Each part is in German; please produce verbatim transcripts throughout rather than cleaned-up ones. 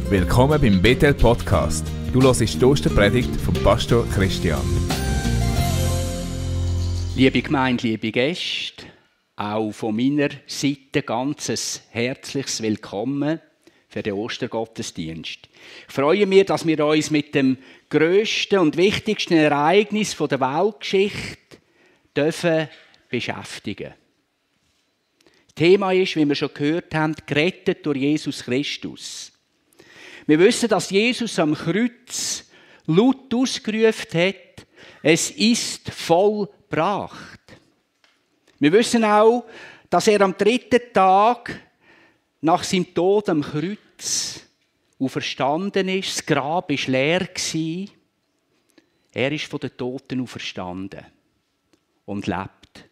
Willkommen beim Bethel Podcast. Du hörst die Osterpredigt vom Pastor Christian. Liebe Gemeinde, liebe Gäste, auch von meiner Seite ganz ein herzliches Willkommen für den Ostergottesdienst. Ich freue mich, dass wir uns mit dem grössten und wichtigsten Ereignis der Weltgeschichte dürfen beschäftigen. Das Thema ist, wie wir schon gehört haben, gerettet durch Jesus Christus. Wir wissen, dass Jesus am Kreuz laut ausgerufen hat, es ist vollbracht. Wir wissen auch, dass er am dritten Tag nach seinem Tod am Kreuz auferstanden ist. Das Grab war leer. Er ist von den Toten auferstanden und lebt.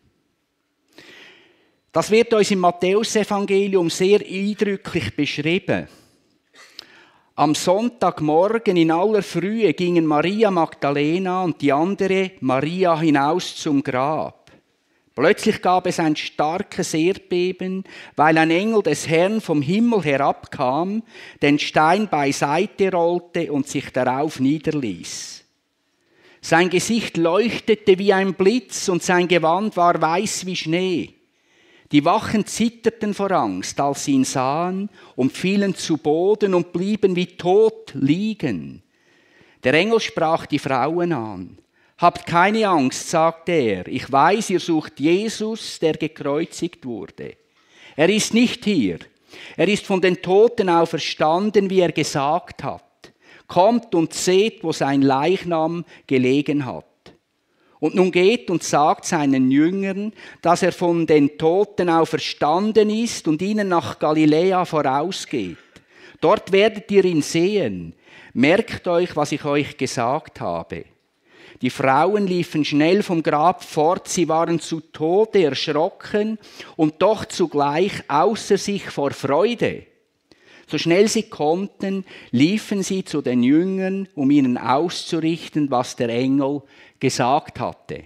Das wird uns im Matthäusevangelium sehr eindrücklich beschrieben. Am Sonntagmorgen in aller Frühe gingen Maria Magdalena und die andere Maria hinaus zum Grab. Plötzlich gab es ein starkes Erdbeben, weil ein Engel des Herrn vom Himmel herabkam, den Stein beiseite rollte und sich darauf niederließ. Sein Gesicht leuchtete wie ein Blitz und sein Gewand war weiß wie Schnee. Die Wachen zitterten vor Angst, als sie ihn sahen, und fielen zu Boden und blieben wie tot liegen. Der Engel sprach die Frauen an. Habt keine Angst, sagte er. Ich weiß, ihr sucht Jesus, der gekreuzigt wurde. Er ist nicht hier. Er ist von den Toten auferstanden, wie er gesagt hat. Kommt und seht, wo sein Leichnam gelegen hat. Und nun geht und sagt seinen Jüngern, dass er von den Toten auferstanden ist und ihnen nach Galiläa vorausgeht. Dort werdet ihr ihn sehen. Merkt euch, was ich euch gesagt habe. Die Frauen liefen schnell vom Grab fort, sie waren zu Tode erschrocken und doch zugleich außer sich vor Freude. So schnell sie konnten, liefen sie zu den Jüngern, um ihnen auszurichten, was der Engel gesagt hatte.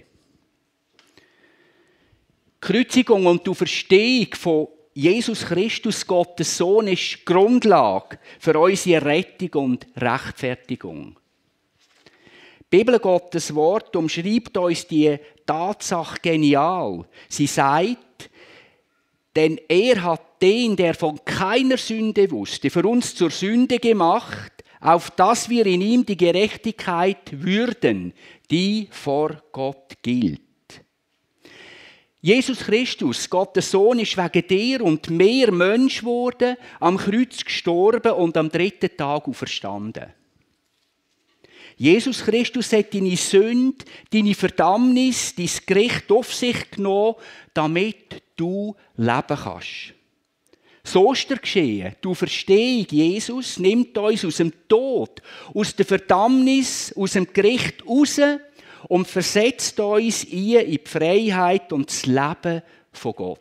Die Kreuzigung und die Auferstehung von Jesus Christus, Gottes Sohn, ist Grundlage für unsere Rettung und Rechtfertigung. Die Bibel, Gottes Wort, umschreibt uns die Tatsache genial. Sie sagt, denn er hat den, der von keiner Sünde wusste, für uns zur Sünde gemacht, auf dass wir in ihm die Gerechtigkeit würden, die vor Gott gilt. Jesus Christus, Gottes Sohn, ist wegen dir und mehr Mensch geworden, am Kreuz gestorben und am dritten Tag auferstanden. Jesus Christus hat deine Sünde, deine Verdammnis, dein Gericht auf sich genommen, damit du leben kannst. So ist es geschehen. Die Auferstehung Jesus nimmt uns aus dem Tod, aus der Verdammnis, aus dem Gericht raus und versetzt uns in die Freiheit und das Leben von Gott.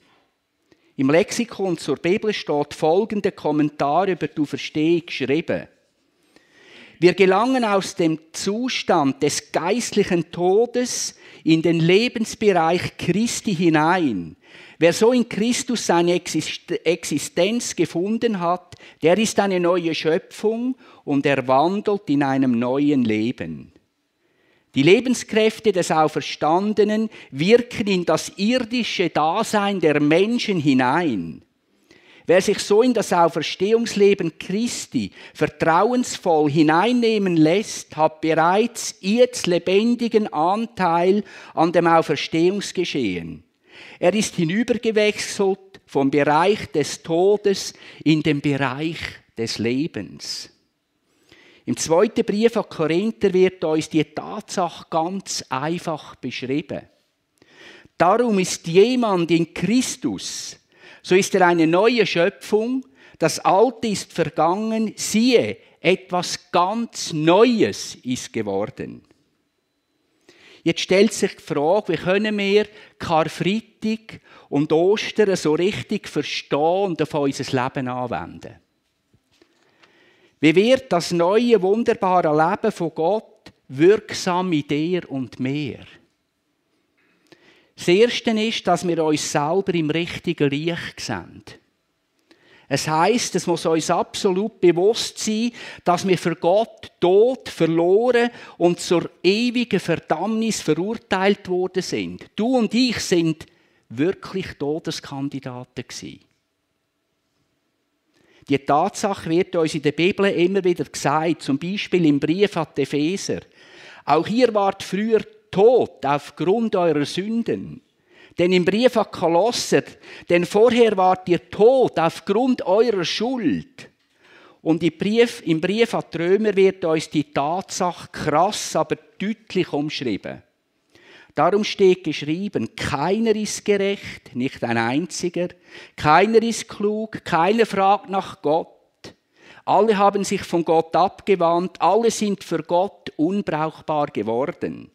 Im Lexikon zur Bibel steht folgender Kommentar über die Auferstehung geschrieben. Wir gelangen aus dem Zustand des geistlichen Todes in den Lebensbereich Christi hinein. Wer so in Christus seine Existenz gefunden hat, der ist eine neue Schöpfung und er wandelt in einem neuen Leben. Die Lebenskräfte des Auferstandenen wirken in das irdische Dasein der Menschen hinein. Wer sich so in das Auferstehungsleben Christi vertrauensvoll hineinnehmen lässt, hat bereits jetzt lebendigen Anteil an dem Auferstehungsgeschehen. Er ist hinübergewechselt vom Bereich des Todes in den Bereich des Lebens. Im zweiten Brief an Korinther wird uns die Tatsache ganz einfach beschrieben. Darum ist jemand in Christus, so ist er eine neue Schöpfung, das Alte ist vergangen, siehe, etwas ganz Neues ist geworden. Jetzt stellt sich die Frage, wie können wir Karfreitag und Ostern so richtig verstehen und auf unser Leben anwenden? Wie wird das neue, wunderbare Leben von Gott wirksam in dir und mir? Das Erste ist, dass wir uns selber im richtigen Licht sehen. Es heisst, es muss uns absolut bewusst sein, dass wir für Gott tot, verloren und zur ewigen Verdammnis verurteilt worden sind. Du und ich sind wirklich Todeskandidaten gewesen. Die Tatsache wird uns in der Bibel immer wieder gesagt, zum Beispiel im Brief an die Epheser. Auch ihr wart früher tot aufgrund eurer Sünden. Denn im Brief an Kolosser, denn vorher wart ihr tot aufgrund eurer Schuld. Und im Brief, im Brief an die Römer wird uns die Tatsache krass, aber deutlich umschrieben. Darum steht geschrieben, keiner ist gerecht, nicht ein einziger, keiner ist klug, keiner fragt nach Gott. Alle haben sich von Gott abgewandt, alle sind für Gott unbrauchbar geworden.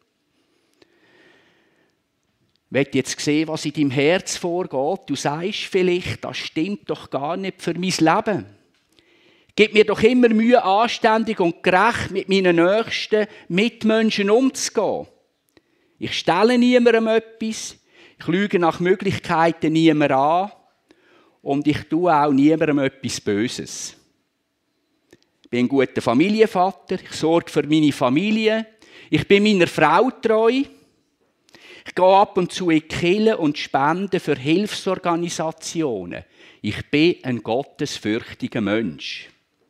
Wenn du jetzt sehen, was in deinem Herz vorgeht, du sagst vielleicht, das stimmt doch gar nicht für mein Leben. Gib mir doch immer Mühe, anständig und gerecht mit meinen nächsten Mitmenschen umzugehen. Ich stelle niemandem etwas, ich lüge nach Möglichkeiten niemandem an und ich tue auch niemandem etwas Böses. Ich bin ein guter Familienvater, ich sorge für meine Familie, ich bin meiner Frau treu, ich gehe ab und zu in die Kirche und spende für Hilfsorganisationen. Ich bin ein gottesfürchtiger Mensch.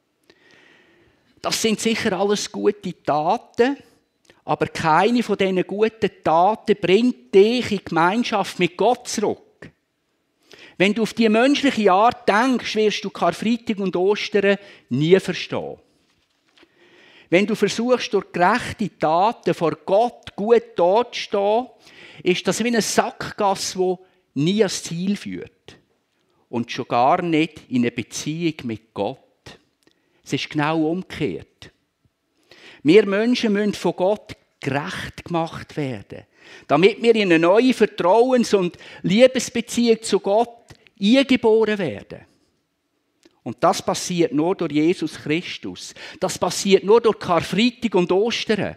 Das sind sicher alles gute Taten, aber keine von diesen guten Taten bringt dich in Gemeinschaft mit Gott zurück. Wenn du auf die menschliche Art denkst, wirst du Karfreitag und Ostern nie verstehen. Wenn du versuchst, durch gerechte Taten vor Gott gut dazustehen, ist das wie eine Sackgasse, die nie ans Ziel führt. Und schon gar nicht in eine Beziehung mit Gott. Es ist genau umgekehrt. Wir Menschen müssen von Gott gerecht gemacht werden, damit wir in eine neue Vertrauens- und Liebesbeziehung zu Gott eingeboren werden. Und das passiert nur durch Jesus Christus. Das passiert nur durch Karfreitag und Ostern.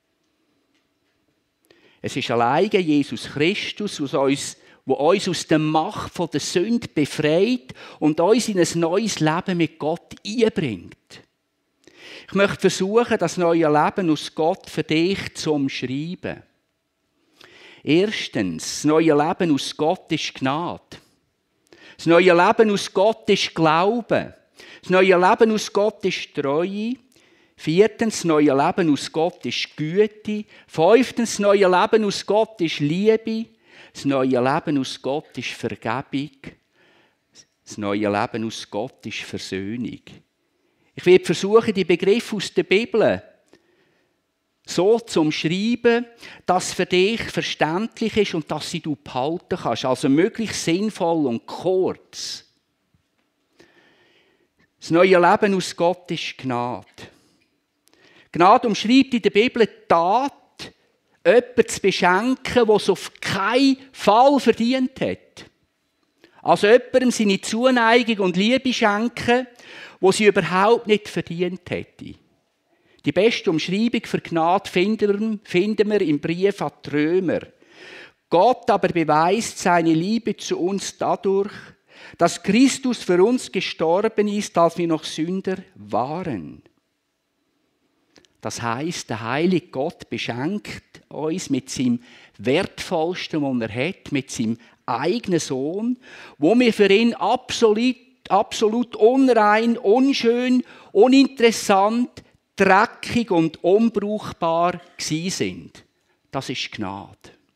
Es ist alleine Jesus Christus, der uns, der uns aus der Macht der Sünde befreit und uns in ein neues Leben mit Gott einbringt. Ich möchte versuchen, das neue Leben aus Gott für dich zu umschreiben. Erstens, das neue Leben aus Gott ist Gnade. Das neue Leben aus Gott ist Glauben. Das neue Leben aus Gott ist Treue. Viertens, das neue Leben aus Gott ist Güte. Fünftens, das neue Leben aus Gott ist Liebe. Das neue Leben aus Gott ist Vergebung. Das neue Leben aus Gott ist Versöhnung. Ich werde versuchen, die Begriffe aus der Bibel so zu umschreiben, dass es für dich verständlich ist und dass sie du behalten kannst. Also möglichst sinnvoll und kurz. Das neue Leben aus Gott ist Gnade. Gnade umschreibt in der Bibel die Tat, jemanden zu beschenken, der es auf keinen Fall verdient hat. Also jemandem seine Zuneigung und Liebe schenken, die sie überhaupt nicht verdient hätte. Die beste Umschreibung für Gnade finden wir im Brief an die Römer. Gott aber beweist seine Liebe zu uns dadurch, dass Christus für uns gestorben ist, als wir noch Sünder waren. Das heisst, der heilige Gott beschenkt uns mit seinem Wertvollsten, was er hat, mit seinem eigenen Sohn, wo wir für ihn absolut, absolut unrein, unschön, uninteressant, dreckig und unbrauchbar gsi sind. Das ist Gnade.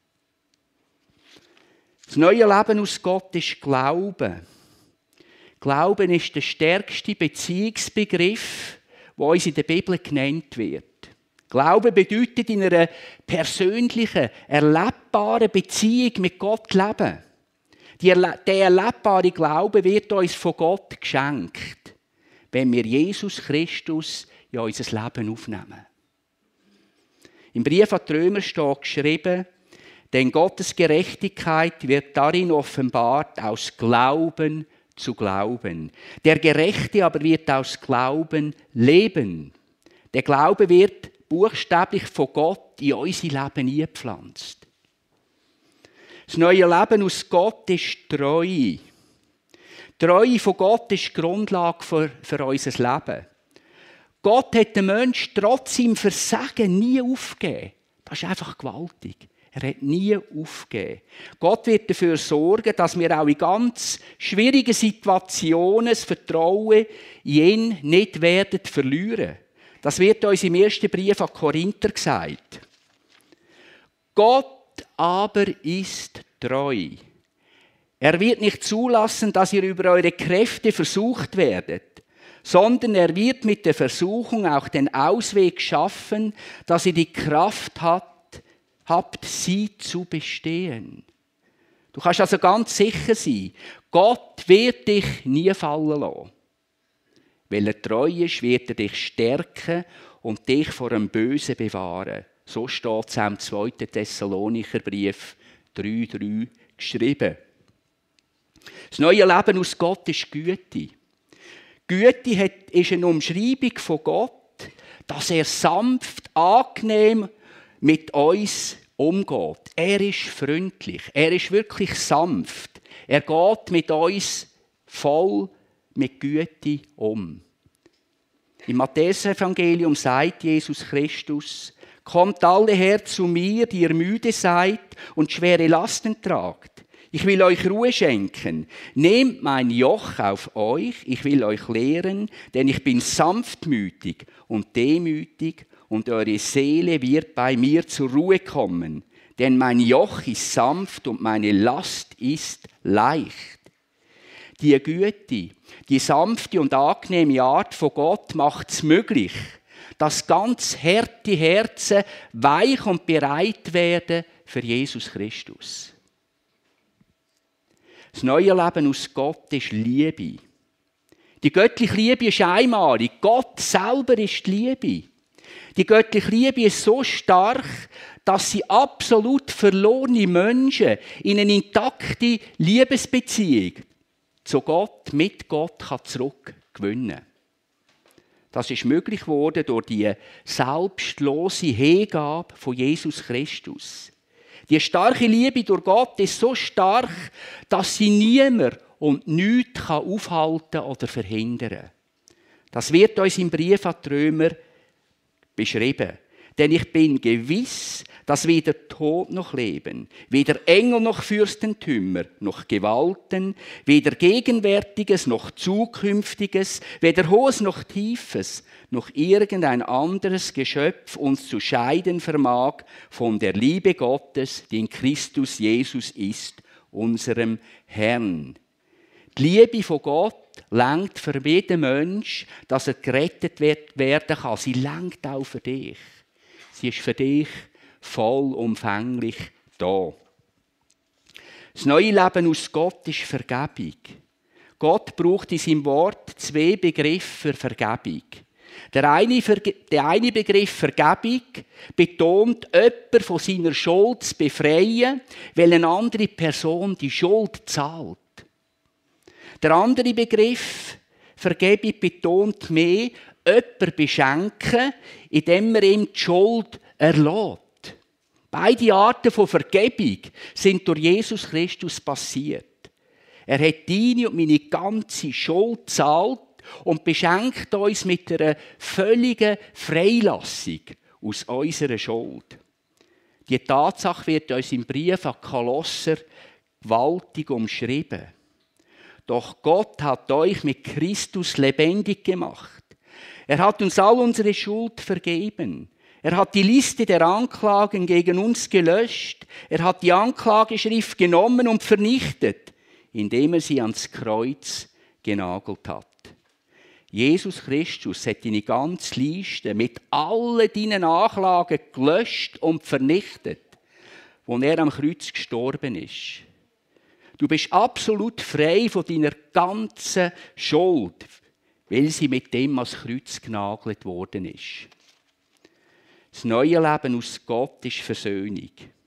Das neue Leben aus Gott ist Glauben. Glauben ist der stärkste Beziehungsbegriff, der uns in der Bibel genannt wird. Glaube bedeutet, in einer persönlichen, erlebbaren Beziehung mit Gott leben. Der erlebbare Glaube wird uns von Gott geschenkt, wenn wir Jesus Christus in unser Leben aufnehmen. Im Brief an die Römer steht geschrieben, denn Gottes Gerechtigkeit wird darin offenbart aus Glauben zu Glauben. Der Gerechte aber wird aus Glauben leben. Der Glaube wird buchstäblich von Gott in unser Leben eingepflanzt. Das neue Leben aus Gott ist Treue. Die Treue von Gott ist die Grundlage für, für unser Leben. Gott hat den Menschen trotz seinem Versagen nie aufgegeben. Das ist einfach gewaltig. Er hat nie aufgegeben. Gott wird dafür sorgen, dass wir auch in ganz schwierigen Situationen das Vertrauen in ihn nicht werden verlieren. Das wird uns im ersten Brief an Korinther gesagt. Gott aber ist treu. Er wird nicht zulassen, dass ihr über eure Kräfte versucht werdet, sondern er wird mit der Versuchung auch den Ausweg schaffen, dass ihr die Kraft habt, habt, sie zu bestehen. Du kannst also ganz sicher sein, Gott wird dich nie fallen lassen. Weil er treu ist, wird er dich stärken und dich vor dem Bösen bewahren. So steht es im zweiten Thessalonicher Brief drei drei geschrieben. Das neue Leben aus Gott ist Güte. Güte ist eine Umschreibung von Gott, dass er sanft, angenehm mit uns umgeht. Er ist freundlich, er ist wirklich sanft. Er geht mit uns voll mit Güte um. Im Matthäus-Evangelium sagt Jesus Christus: Kommt alle her zu mir, die ihr müde seid und schwere Lasten tragt. Ich will euch Ruhe schenken. Nehmt mein Joch auf euch, ich will euch lehren, denn ich bin sanftmütig und demütig, und eure Seele wird bei mir zur Ruhe kommen. Denn mein Joch ist sanft und meine Last ist leicht. Die Güte, die sanfte und angenehme Art von Gott macht es möglich, dass ganz harte Herzen weich und bereit werden für Jesus Christus. Das neue Leben aus Gott ist Liebe. Die göttliche Liebe ist einmalig. Gott selber ist die Liebe. Die göttliche Liebe ist so stark, dass sie absolut verlorene Menschen in eine intakte Liebesbeziehung zu Gott, mit Gott kann zurückgewinnen kann. Das ist möglich geworden durch die selbstlose Hingabe von Jesus Christus. Die starke Liebe durch Gott ist so stark, dass sie niemand und nichts aufhalten oder verhindern kann. Das wird uns im Brief an die Römer beschrieben. Denn ich bin gewiss, dass weder Tod noch Leben, weder Engel noch Fürstentümer, noch Gewalten, weder Gegenwärtiges noch Zukünftiges, weder Hohes noch Tiefes, noch irgendein anderes Geschöpf uns zu scheiden vermag von der Liebe Gottes, die in Christus Jesus ist, unserem Herrn. Die Liebe von Gott lenkt für jeden Mensch, dass er gerettet werden kann. Sie lenkt auch für dich. Sie ist für dich vollumfänglich da. Das neue Leben aus Gott ist Vergebung. Gott braucht in seinem Wort zwei Begriffe für Vergebung. Der eine, der eine Begriff Vergebung betont, jemanden von seiner Schuld zu befreien, weil eine andere Person die Schuld zahlt. Der andere Begriff Vergebung betont mehr, jemanden beschenken, indem er ihm die Schuld erlässt. Beide Arten von Vergebung sind durch Jesus Christus passiert. Er hat deine und meine ganze Schuld gezahlt und beschenkt uns mit einer völligen Freilassung aus unserer Schuld. Die Tatsache wird uns im Brief an Kolosser gewaltig umschrieben. Doch Gott hat euch mit Christus lebendig gemacht. Er hat uns all unsere Schuld vergeben. Er hat die Liste der Anklagen gegen uns gelöscht. Er hat die Anklageschrift genommen und vernichtet, indem er sie ans Kreuz genagelt hat. Jesus Christus hat deine ganze Liste mit allen deinen Anklagen gelöscht und vernichtet, als er am Kreuz gestorben ist. Du bist absolut frei von deiner ganzen Schuld, weil sie mit dem ans Kreuz genagelt worden ist. Das neue Leben aus Gott ist Versöhnung.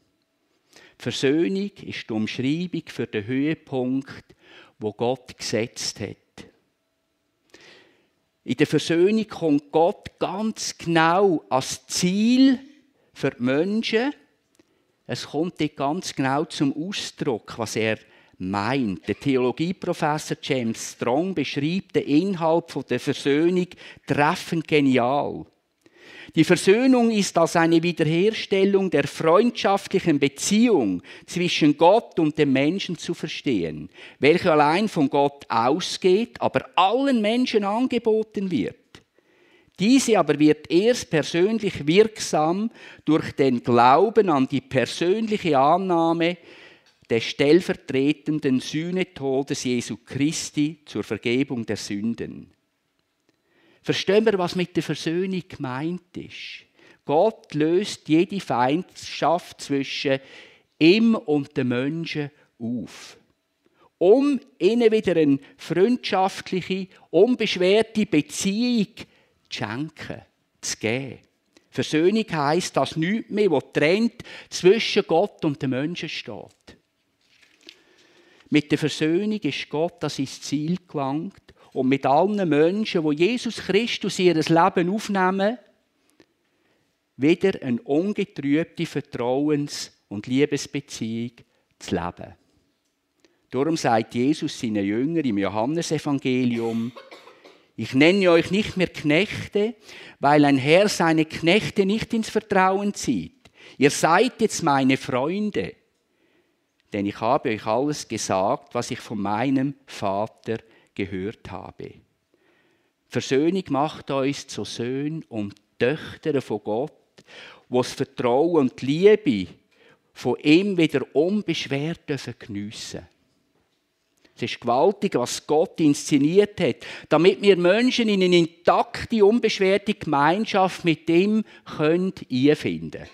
Versöhnung ist die Umschreibung für den Höhepunkt, wo Gott gesetzt hat. In der Versöhnung kommt Gott ganz genau als Ziel für die Menschen. Es kommt dort ganz genau zum Ausdruck, was er meint. Der Theologieprofessor James Strong beschreibt den Inhalt der Versöhnung treffend genial. Die Versöhnung ist als eine Wiederherstellung der freundschaftlichen Beziehung zwischen Gott und dem Menschen zu verstehen, welche allein von Gott ausgeht, aber allen Menschen angeboten wird. Diese aber wird erst persönlich wirksam durch den Glauben an die persönliche Annahme des stellvertretenden Sühnetodes Jesu Christi zur Vergebung der Sünden. Verstehen wir, was mit der Versöhnung gemeint ist? Gott löst jede Feindschaft zwischen ihm und den Menschen auf, um ihnen wieder eine freundschaftliche, unbeschwerte Beziehung zu schenken, zu geben. Versöhnung heisst, dass nichts mehr, was trennt, zwischen Gott und den Menschen steht. Mit der Versöhnung ist Gott an sein Ziel gelangt und mit allen Menschen, die Jesus Christus in ihr Leben aufnehmen, wieder eine ungetrübte Vertrauens- und Liebesbeziehung zu leben. Darum sagt Jesus seinen Jüngern im Johannesevangelium: Ich nenne euch nicht mehr Knechte, weil ein Herr seine Knechte nicht ins Vertrauen zieht. Ihr seid jetzt meine Freunde, denn ich habe euch alles gesagt, was ich von meinem Vater gehört habe. Versöhnung macht uns zu Söhnen und Töchtern von Gott, die das Vertrauen und die Liebe von ihm wieder unbeschwert geniessen dürfen. Es ist gewaltig, was Gott inszeniert hat, damit wir Menschen in eine intakte, unbeschwerte Gemeinschaft mit ihm einfinden können.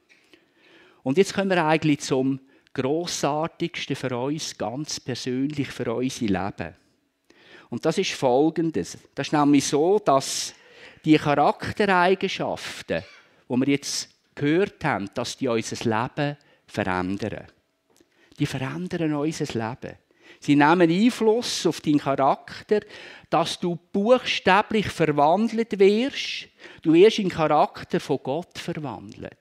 Und jetzt kommen wir eigentlich zum Grossartigsten für uns, ganz persönlich für unser Leben. Und das ist Folgendes. Das ist nämlich so, dass die Charaktereigenschaften, die wir jetzt gehört haben, dass die unser Leben verändern. Die verändern unser Leben. Sie nehmen Einfluss auf deinen Charakter, dass du buchstäblich verwandelt wirst. Du wirst in den Charakter von Gott verwandelt.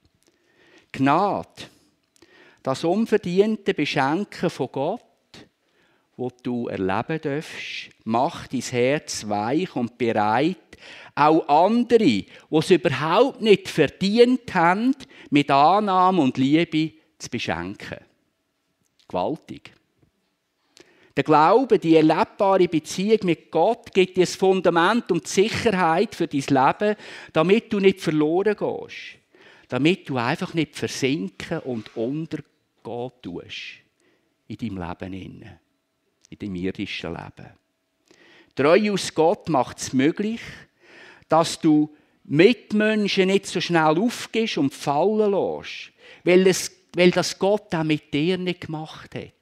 Gnade, das unverdiente Beschenken von Gott, das du erleben darfst, macht dein Herz weich und bereit, auch andere, die es überhaupt nicht verdient haben, mit Annahme und Liebe zu beschenken. Gewaltig. Der Glaube, die erlebbare Beziehung mit Gott, gibt dir das Fundament und die Sicherheit für dein Leben, damit du nicht verloren gehst. Damit du einfach nicht versinken und untergehen tust in deinem Leben, in deinem irdischen Leben. Treue aus Gott macht es möglich, dass du Mitmenschen nicht so schnell aufgibst und fallen lässt, weil, es, weil das Gott auch mit dir nicht gemacht hat.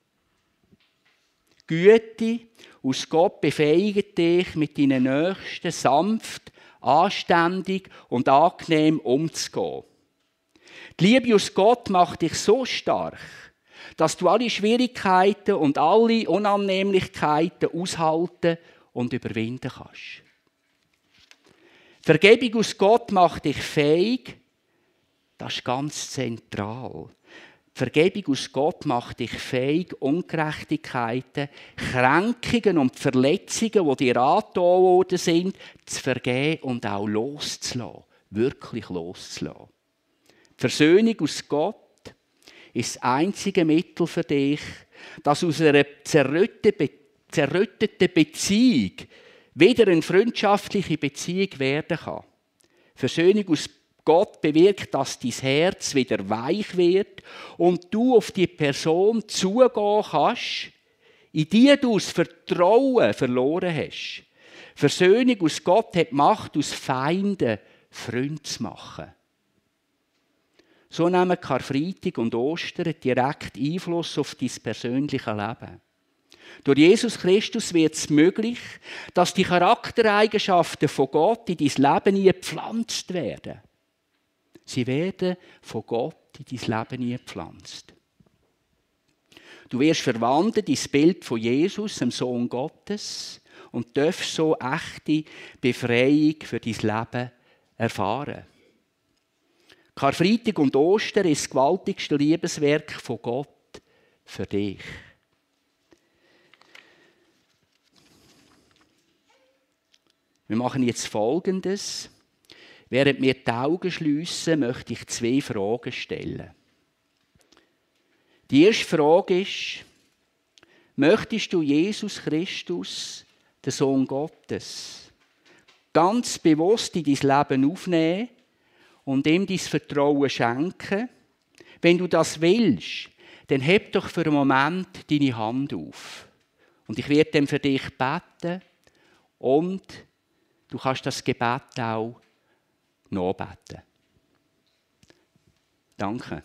Güte aus Gott befähigt dich, mit deinen Nächsten sanft, anständig und angenehm umzugehen. Die Liebe aus Gott macht dich so stark, dass du alle Schwierigkeiten und alle Unannehmlichkeiten aushalten und überwinden kannst. Vergebung aus Gott macht dich fähig, das ist ganz zentral. Vergebung aus Gott macht dich fähig, Ungerechtigkeiten, Kränkungen und Verletzungen, die dir angetan worden sind, zu vergeben und auch loszulassen. Wirklich loszulassen. Die Versöhnung aus Gott ist das einzige Mittel für dich, dass aus einer zerrütteten Beziehung wieder eine freundschaftliche Beziehung werden kann. Versöhnung aus Gott bewirkt, dass dein Herz wieder weich wird und du auf die Person zugehen kannst, in die du das Vertrauen verloren hast. Versöhnung aus Gott hat die Macht, aus Feinden Freunde zu machen. So nehmen Karfreitag und Ostern direkt Einfluss auf dein persönliches Leben. Durch Jesus Christus wird es möglich, dass die Charaktereigenschaften von Gott in dein Leben gepflanzt werden. Sie werden von Gott in dein Leben gepflanzt. Du wirst verwandelt ins Bild von Jesus, dem Sohn Gottes, und darfst so echte Befreiung für dein Leben erfahren. Karfreitag und Ostern ist das gewaltigste Liebeswerk von Gott für dich. Wir machen jetzt Folgendes. Während wir die Augen schliessen, möchte ich zwei Fragen stellen. Die erste Frage ist, möchtest du Jesus Christus, den Sohn Gottes, ganz bewusst in dein Leben aufnehmen und ihm dein Vertrauen schenken? Wenn du das willst, dann heb doch für einen Moment deine Hand auf. Und ich werde dann für dich beten und du kannst das Gebet auch nachbeten. Danke.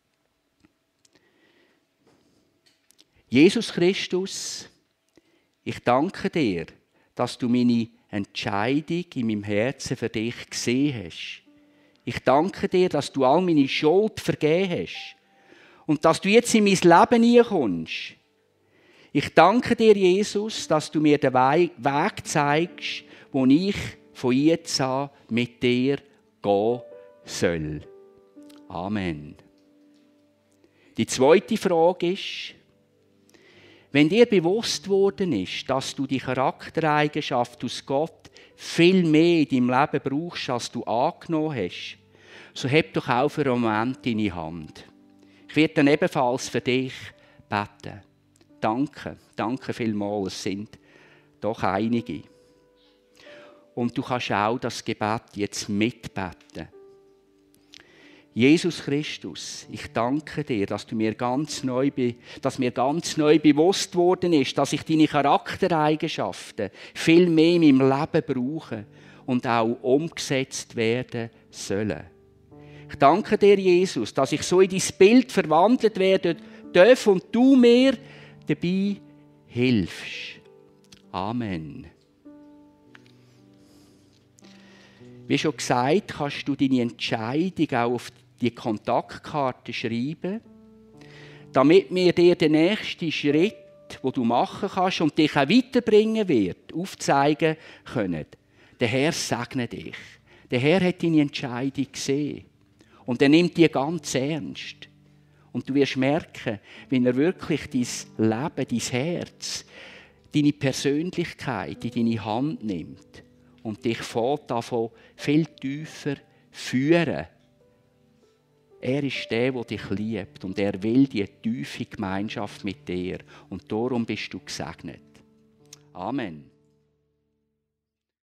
Jesus Christus, ich danke dir, dass du meine Entscheidung in meinem Herzen für dich gesehen hast. Ich danke dir, dass du all meine Schuld vergeben hast und dass du jetzt in mein Leben hineinkommst. Ich danke dir, Jesus, dass du mir den Weg zeigst, wo ich von jetzt an mit dir gehen soll. Amen. Die zweite Frage ist, wenn dir bewusst worden ist, dass du die Charaktereigenschaft aus Gott viel mehr in deinem Leben brauchst, als du angenommen hast, so heb doch auch für einen Moment deine Hand. Ich werde dann ebenfalls für dich beten. Danke, danke vielmals, es sind doch einige. Und du kannst auch das Gebet jetzt mitbeten. Jesus Christus, ich danke dir, dass du mir ganz neu, dass mir ganz neu bewusst worden ist, dass ich deine Charaktereigenschaften viel mehr in meinem Leben brauche und auch umgesetzt werden sollen. Ich danke dir, Jesus, dass ich so in dein Bild verwandelt werden darf und du mir dabei hilfst. Amen. Wie schon gesagt, kannst du deine Entscheidung auch auf die Kontaktkarte schreiben, damit wir dir den nächsten Schritt, den du machen kannst und dich auch weiterbringen wird, aufzeigen können. Der Herr segne dich. Der Herr hat deine Entscheidung gesehen. Und er nimmt die ganz ernst. Und du wirst merken, wenn er wirklich dein Leben, dein Herz, deine Persönlichkeit in deine Hand nimmt und dich davon viel tiefer führen. Er ist der, der dich liebt und er will die tiefe Gemeinschaft mit dir. Und darum bist du gesegnet. Amen.